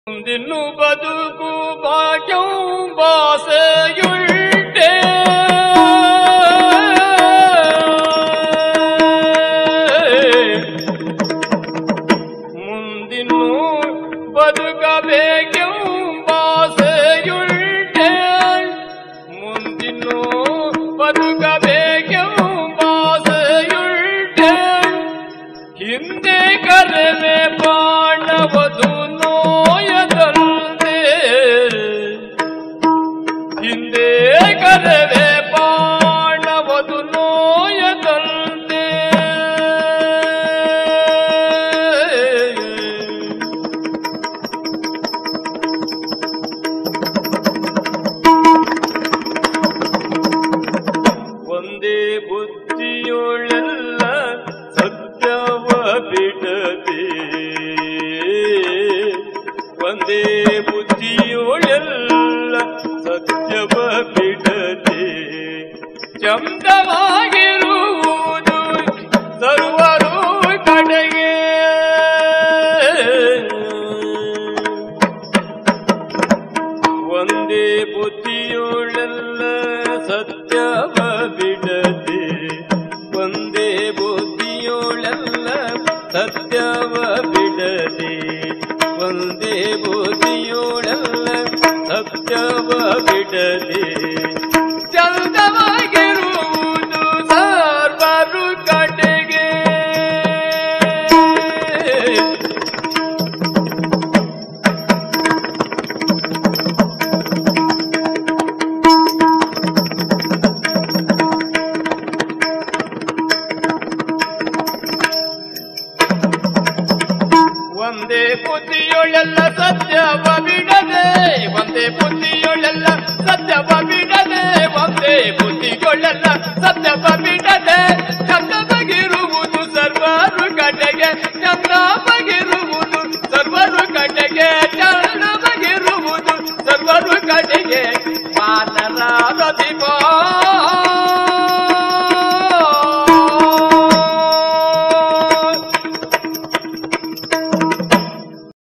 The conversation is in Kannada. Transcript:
ಮುಂದಿನ್ನು ಬದುಕು ಬಾಸೆಯುಳ್ಟೆ ಮುಂದಿನ್ನು ಬದುಕಬೇಕೆಂಬಾಸೆಯುಳ್ಟೆ ಮುಂದಿನ್ನು ಬದುಕಬೇಕೆಂಬಾಸೆಯುಳ್ಟೆ ಹಿಂದೆ ಕರೆವೆ ಬಾಣವದು ಹಿಂದೆ ಕರೆವೆ ಬಾಣವದು ನೋಯದಂತೆ ಒಂದೇ ಬುದ್ಧಿಯೊಳೆಲ್ಲ ಸತ್ಯವ ಬಿಡದೆ ಒಂದೇ ಬುದ್ಧಿಯೊಳೆಲ್ಲ ಸತ್ಯವ ಬಿಡದೆ ಚಂದವಾಗಿರುವುದು ಸರ್ವರು ಕಡೆಗೆ ಒಂದೇ ಬುದ್ಧಿಯೊಳೆಲ್ಲ ಸತ್ಯವ ಬಿಡದೆ ಒಂದೇ ಬುದ್ಧಿಯೊಳೆಲ್ಲ ಸತ್ಯವ ಬಿಡದೆ ಒಂದೇ ಬುದ್ಧಿಯೊಳೆಲ್ಲ ಸತ್ಯವ ಬಿಡದೆ ಚಂದವಾಗಿರುವುದು ಸರ್ವರು ಕಡೆಗೆ ಒಂದೇ ಬುದ್ಧಿಯೊಳೆಲ್ಲ ಸತ್ಯವ ಬಿಡದೆ ಒಂದೇ ಬುದ್ಧಿಯೊಳೆಲ್ಲ ಸತ್ಯವ ಬಿಡದೆ ಒಂದೇ ಬುದ್ಧಿಯೊಳೆಲ್ಲ ಸತ್ಯವ